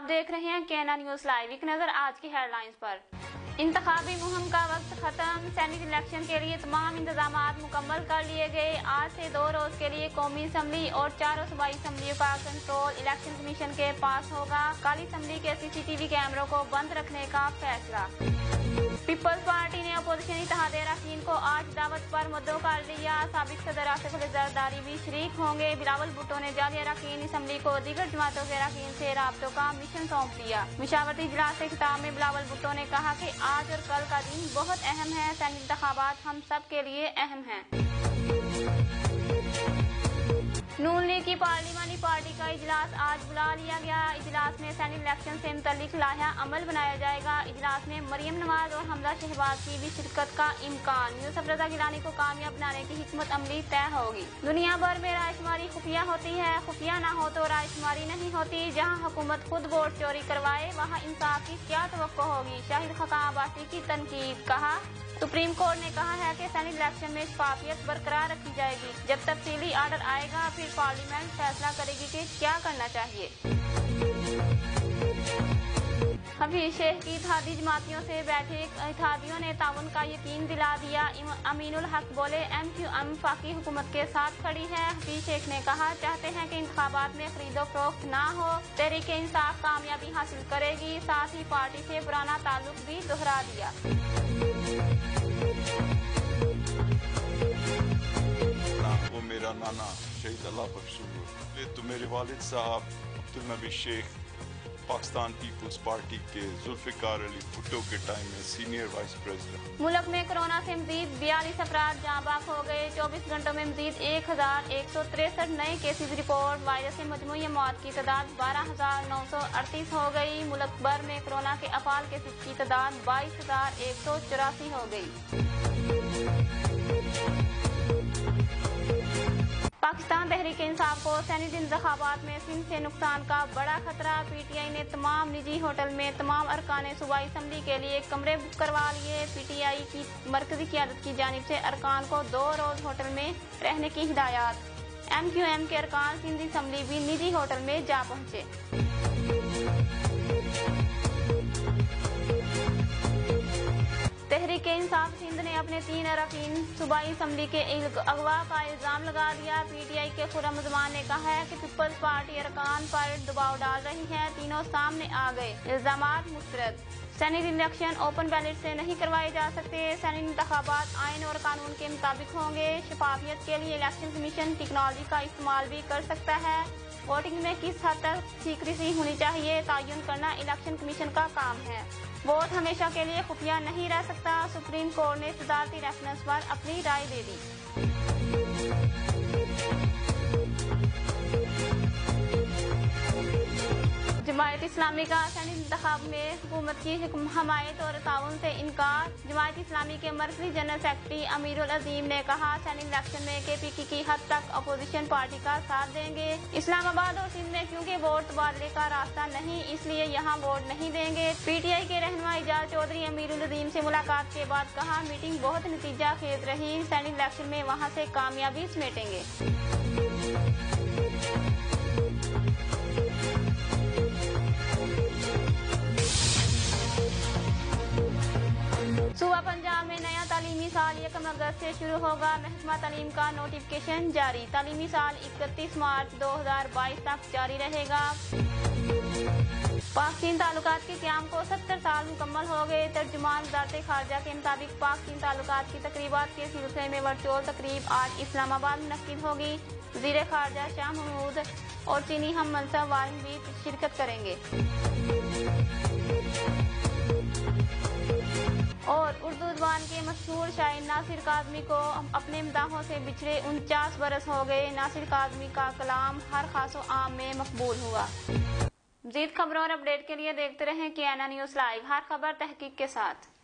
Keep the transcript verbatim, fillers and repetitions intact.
آپ دیکھ رہے ہیں کینا نیوز لائیو۔ ایک نظر آج کی ہیڈ لائنز پر۔ انتخابی مہم کا وقت ختم، سینیٹ الیکشن کے لیے تمام انتظامات مکمل کر لیے گئے۔ آج سے دو روز کے لیے قومی اسمبلی اور چاروں صوبائی اسمبلیوں کا کنٹرول الیکشن کمیشن کے پاس ہوگا۔ کالی اسمبلی کے سی سی ٹی وی کیمروں کو بند رکھنے کا فیصلہ۔ پیپلز پارٹی نے اپوزیشن اتحاد اراکین کو آج دعوت پر مدعو کر لیا۔ سابق صدر آصف علی زرداری بھی شریک ہوں گے۔ بلاول بھٹو نے جعلی اراکین اسمبلی کو دیگر جماعتوں کے اراکین سے رابطوں کا مشن سونپ دیا۔ مشاورتی اجلاس سے خطاب میں بلاول بھٹو نے کہا کہ آج اور کل کا دن بہت اہم ہے، سینیٹ انتخابات ہم سب کے لیے اہم ہیں۔ نون لیگ کی پارلیمانی پارٹی کا اجلاس آج بلا لیا گیا۔ اجلاس میں سینیٹ الیکشن سے متعلق لائحہ عمل بنایا جائے گا۔ اجلاس میں مریم نواز اور حمزہ شہباز کی بھی شرکت کا امکان۔ یوسف رضا گیلانی کو کامیاب بنانے کی حکمت عملی طے ہوگی۔ دنیا بھر میں رائے شماری خفیہ ہوتی ہے، خفیہ نہ ہو تو رائے شماری نہیں ہوتی۔ جہاں حکومت خود ووٹ چوری کروائے وہاں انصاف کی کیا توقع ہوگی؟ شاہد خاقان عباسی کی تنقید۔ کہا سپریم کورٹ نے کہا ہے کہ سینیٹ الیکشن میں شفافیت برقرار رکھی جائے گی۔ جب تفصیلی آرڈر آئے گا پھر پارلیمنٹ فیصلہ کرے گی کہ کیا کرنا چاہیے۔ حفیظ شیخ کی اتحادی جماعتیوں سے بیٹھک، اتحادیوں نے تعاون کا یقین دلا دیا۔ امین الحق بولے ایم کیو ایم وفاقی حکومت کے ساتھ کھڑی ہے۔ حفیظ شیخ نے کہا چاہتے ہیں کہ انتخابات میں خرید و فروخت نہ ہو، تحریک انصاف کامیابی حاصل کرے گی۔ ساتھ ہی پارٹی سے پرانا تعلق بھی دہرا دیا۔ وہ میرا نانا شہید اللہ بخش ہوئے تو میرے والد صاحب عبدالنبی شیخ پاکستان پیپلز پارٹی کے ذوالفقار علی بھٹو کے ٹائم میں سینئر وائس پریزیڈنٹ۔ ملک میں کورونا سے مزید بیالیس افراد جاں بحق ہو گئے۔ چوبیس گھنٹوں میں مزید ایک ہزار ایک سو تریسٹھ نئے کیسز رپورٹ۔ وائرس سے مجموعی موت کی تعداد بارہ ہزار نو سو اڑتیس ہو گئی۔ ملک بھر میں کورونا کے افعال کیسز کی تعداد بائیس ہزار ایک سو چوراسی ہو گئی۔ پاکستان تحریک انصاف کو سینیٹ انتخابات میں سندھ سے نقصان کا بڑا خطرہ۔ پی ٹی آئی نے تمام نجی ہوٹل میں تمام ارکان صوبائی اسمبلی کے لیے کمرے بک کروا لیے۔ پی ٹی آئی کی مرکزی قیادت کی جانب سے ارکان کو دو روز ہوٹل میں رہنے کی ہدایات۔ ایم کیو ایم کے ارکان سندھ اسمبلی بھی نجی ہوٹل میں جا پہنچے۔ تحریک انصاف سندھ نے اپنے تین اراکین صوبائی اسمبلی کے اغوا کا الزام لگا دیا۔ پی ٹی آئی کے خرم زمان نے کہا ہے کہ پیپلز پارٹی ارکان پر دباؤ ڈال رہی ہے۔ تینوں سامنے آ گئے، الزامات مسترد۔ سینیٹ الیکشن اوپن بیلٹ سے نہیں کروائے جا سکتے۔ سینیٹ انتخابات آئین اور قانون کے مطابق ہوں گے۔ شفافیت کے لیے الیکشن کمیشن ٹیکنالوجی کا استعمال بھی کر سکتا ہے۔ ووٹنگ میں کس حد تک سیکریسی ہونی چاہیے تعین کرنا الیکشن کمیشن کا کام ہے۔ ووٹ ہمیشہ کے لیے خفیہ نہیں رہ سکتا۔ سپریم کورٹ نے صدارتی ریفرنس پر اپنی رائے دے دی۔ جماعت اسلامی کا سینیٹ انتخاب میں حکومت کی حمایت اور تعاون سے انکار۔ جماعت اسلامی کے مرکزی جنرل سیکرٹری امیر العظیم نے کہا سینیٹ الیکشن میں کے پی کی کی حد تک اپوزیشن پارٹی کا ساتھ دیں گے۔ اسلام آباد اور سندھ میں کیونکہ ووٹ تبادلے کا راستہ نہیں اس لیے یہاں ووٹ نہیں دیں گے۔ پی ٹی آئی کے رہنما اعجاز چودھری امیر العظیم سے ملاقات کے بعد کہا میٹنگ بہت نتیجہ خیز رہی، سینیٹ الیکشن میں وہاں سے کامیابی سمیٹیں گے۔ صوبہ پنجاب میں نیا تعلیمی سال یکم اگست سے شروع ہوگا۔ محکمہ تعلیم کا نوٹیفکیشن جاری۔ تعلیمی سال اکتیس مارچ دو ہزار بائیس تک جاری رہے گا۔ پاک چین تعلقات کے قیام کو ستر سال مکمل ہو گئے۔ ترجمان وزارت خارجہ کے مطابق پاک چین تعلقات کی تقریبات کے سلسلے میں ورچوئل تقریب آج اسلام آباد منعقد ہوگی۔ وزیر خارجہ شاہ محمود اور چینی ہم منصب وانگ بھی شرکت کریں گے۔ اور اردو زبان کے مشہور شاعر ناصر کاظمی کو اپنے مداحوں سے بچھڑے انچاس برس ہو گئے۔ ناصر کاظمی کا کلام ہر خاص و عام میں مقبول ہوا۔ مزید خبروں اور اپڈیٹ کے لیے دیکھتے رہیں کینا نیوز لائیو، ہر خبر تحقیق کے ساتھ۔